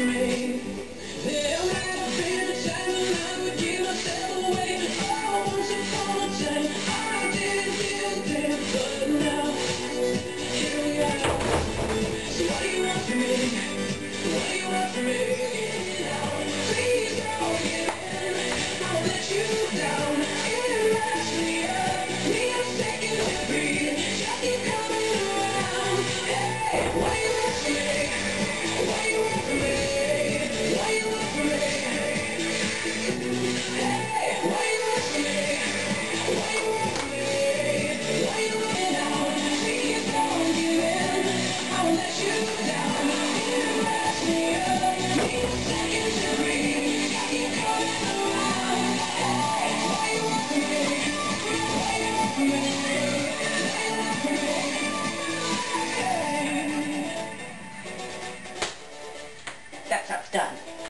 for me? There might have been a time when I would give myself away. Oh, once upon a time I didn't feel damn, but now here we are. So what do you want from me? What do you want from me? Now, please don't give in. I'll let you down. It messed me up. Me, I'm second to breathe. Just keep coming around. Hey, what do you want from me? What do you want from me? What do you want from me? Hey, what do you want from me? What do you want from me? What do you want now? Please don't give in. I won't let you down. It messed me up. Me, I'm second to breathe. Just keep coming around. Hey, what do you want from me? What do you want from me?